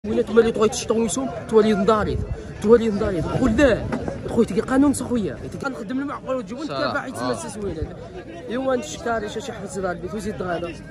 وين تولي تغيت تشطويسهم تولي نضاريد نقول لا خويا تلقى قانون خويا نخدم المعقول وتجيبون كافه يتسمى السويله ايوا نشكاري شي حفظ صدار البيت وزيد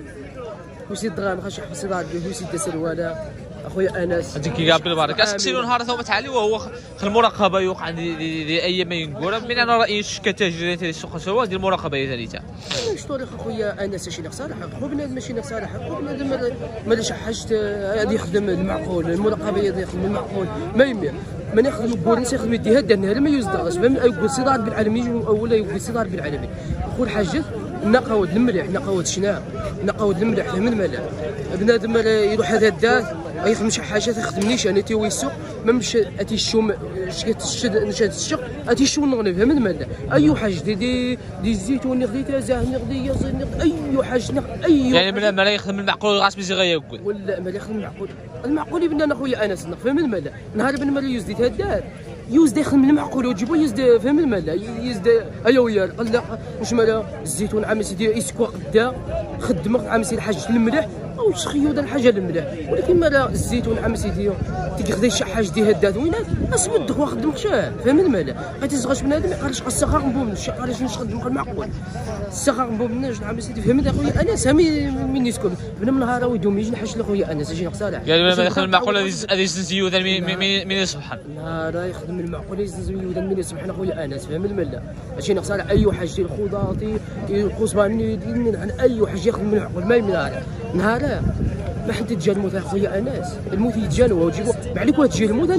غانا خاص يحفظ صدار البيت وزيد سلواله اخويا انس هذيك كيقابل بارك اسكسيلو نهار ثوبت عليه وهو المراقبه يوقع دي اي ما ينقول من انا رايي كتاجر ديال السوق سوا ديال المراقبه ثالثه واش طريق اخويا انس شي صالح خو بنادم ماشي صالح خو بنادم مالاش حاجه غادي يخدم المعقول المراقبه غادي يخدم المعقول ما يمي من يخدم البوليس يخدم يديها دارنا ما يصدقش فهم يقول سي ضارب العالمي اولا يقول سي ضارب العالمي اخو الحاجه نقاود المليح نقاود الشناع نقاود المليح فهم الملا بنادم يروح هذا الدار يخدم شي حاجه تخدمنيش انا تيوي السوق ما مش اتي الشوم شكات الشد نشاد الشق اتي الشو نغني فهم الملا اي حاجه دي الزيتون خديتها زاهني خديه اي حاجه اي يعني بلا ما يخدم المعقول غاس بيزي غياكل ولا ما يخدم المعقول يبان اخويا انس فهم الملا نهار بن ملا يزديت هدار يوزد يخدم المعقول وتجيبو يزد فهم الملا يزد ايوا ويا قلق واش مالا الزيتون عام سيدي يسكوا قدا خدم عام سيدي حاجه الملح او تخيو الحاجه الملح ولكن مالا الزيتون عام سيدي تيخدي شي حاجه ديال هدات وينات اسمد خو خدم خشاه فهم الملا غتزغش بنادم يقالش السخاق نبوم شي قالش نخدم المعقول السخاق نبوم ناش عام سيدي فهمت اخويا انا سامي من يسكن من نهار ويدوم يجي نحش لاخويا انا شي صالح يعني ما يخدم المعقول هذه زنزيو من يصبحن نهار يخدم المعقول يزنزيو من يصبحن اخويا انس فهم الملا ماشي صالح اي حاجه ديال الخضاطي القصباني عن اي حاجه يخدم المعقول ما يمنع نهار ما حد يتجا الموت اخويا انس الموت يتجا وتجيبو بعليك وتجي الموت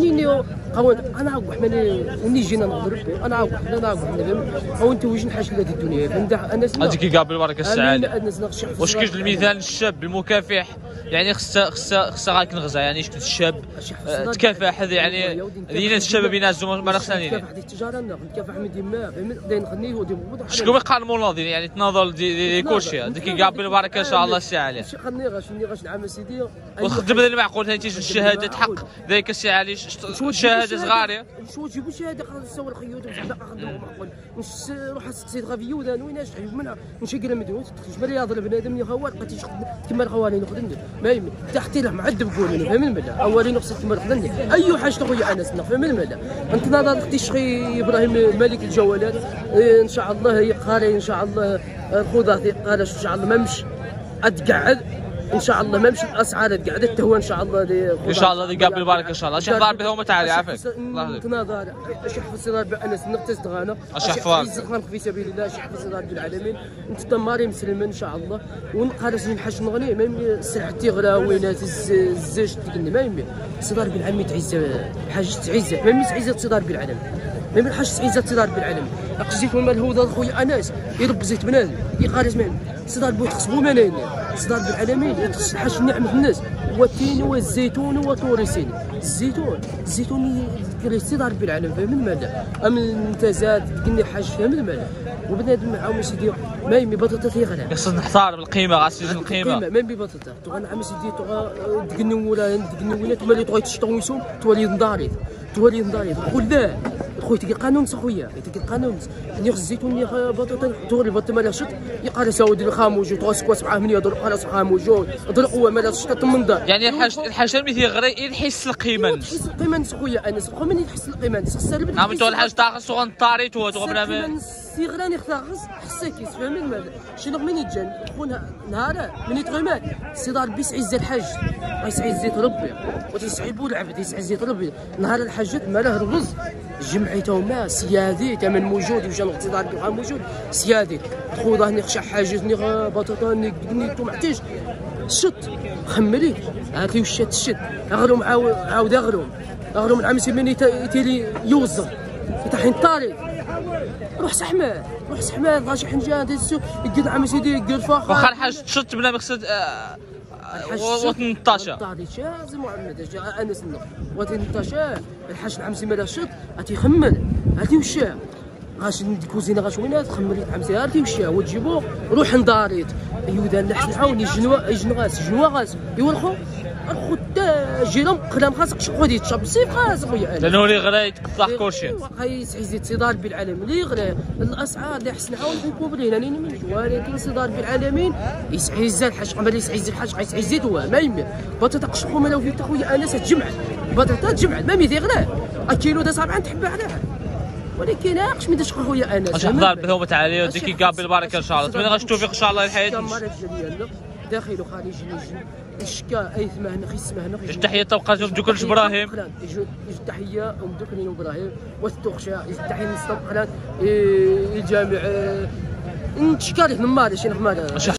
انا عاقح مني جينا نضرب انا عاقح او انت وجه نحاش هذه الدنيا فهمت انس هذيك كيقابل بركه السعاده واش كاين المثال الشاب المكافح يعني خصها غير كنغزا يعني شكون الشاب تكافح يعني دينا الشباب ينازلوا ما خصنا ندير هذه التجاره نكافح من ديما فهمت نخني ودي شكون يقال المناضل يعني تناضل دي كلشي هذيك كيقابل بركه ان شاء الله السي علي شي خني غاش نعم سيدي وخدم هذا المعقول ثاني الشهاده حق ذاك السي علي شهاده صغيره شو تجيبوا شهاده خاص تسوي الخيوط باقا خدموا معقول روح سقسيت غافيودا ويناش تعيب منها نشكل مديون تخرج رياض البنادم اللي خوال بقيتي كما الخوالين خدمني ما يمي تحتي له معذب قول فهم الملا اولين خصك كما خدمني اي حاجه خويا انس فهم الملا انت ناضل اختي شخي ابراهيم ملك الجوالات ان شاء الله يقاري ان شاء الله الخضار قال ان شاء الله ما مش اتقعد ان شاء الله ما مشي الاسعار تقعدت هو ان شاء الله ان شاء الله يقابل البركه ان شاء الله شي حضار بهم تعالي عافاك الله تناظر شي حفظ صدار بانس نقتص دغانا شي حفظ في سبيل الله شي حفظ صدار بالعالمين انت ماري مسلم ان شاء الله ونقارس نحش نغني ما يمي السلعه تيغلا وينات الزاج تقني ما يمي صدار بالعالمين تعز حاجه تعز ما يمي تعز صدار بالعالم ما يمي حاجه تعز صدار بالعالم اقزيت المال هو خويا انس يرب زيت بنادم يقارس ما صدار بو تخصبو منين صدار بالعالمين يتخص حاجه نعمه الناس هو التين هو الزيتون هو توريسين الزيتون صدار بالعالم فهم المال انت زاد تقني حاجه فهم المال وبنادم معاهم سيدي ما يمي بطاطا تيغلى خصنا نحتار بالقيمه غاس القيمه ما يمي بطاطا تغنى عام سيدي تقني ولا تولي تغيت تشطويسهم تولي نضاريد نقول لا خويا تلقى قانون خويا تلقى قانون نيخ الزيتون نيخ بطاطا تغري بطاطا مالا شط يقال ساود الخاموج وتوسكوا 7 من يضرب خلاص خاموج ضرب هو مالا شط من دار يعني الحاجه اللي غير يحس القيمه يحس القيمه خويا انس بقى من يحس القيمه السالب نعم انت الحاجه تاع صغن طاري تو بلا سيغراني خاص حساكيس فهمت المال شنو من يتجن خونا نهار من يتغمات صدار بيس عز الحاج يسعي زيت ربي وتيسعيبو العبد يسعي زيت ربي نهار الحاجات ماله الرز جمعيته ما سيادي تمن موجود وجا الاقتدار بها موجود سيادي خوضه نخشى حاجه نيغ بطاطا نيغ طماطيش شط خمري هاتي وشات الشد اغلوم عاود اغلوم العام سيماني تيلي يوزر يطحن طاري روح سحماد غاشي حنجان تيسو يقد عام سيدي يقد فاخر واخا الحاج تشط بلا مقصد وطن الطاشا طاريشا زي محمد انس وطن الطاشا الحاج العام سيماني شط غاتي يخمر هاتي وشا غاش الكوزينه غاش وينات خمريت عمسي هاتي وشا وتجيبو روح نداريت ايوا دار لحن عاوني جنواغاس يورخو الخدام جيرهم قدام خاصك غادي يتشاب سيف خاص خويا انس لانه اللي غلا يتقطع كلشي خاي يزيد سي ضارب العالمين اللي غلا الاسعار اللي حسن حاول نكوبرينا ولكن سي ضارب العالمين يسعز الحاج قبل يسعز الحاج يسعز هو ما يمي بطاطا قشقو ما لو فيت خويا انس تجمع بطاطا تجمع ما ميدي غلا الكيلو دا 7 تحب عليها ولكن اقش من داش خويا انس اش نحضر بثومه عاليه وديك كابي البركه ان شاء الله نتمنى غاش التوفيق ان شاء الله للحياه داخل وخارج الشكا اي ثمانه خي سمهنا تحيه تبقى دوك ابراهيم تحيه ام دوك ابراهيم والتوخشا تحيه نستم الجامع نشكر نمار شي نمار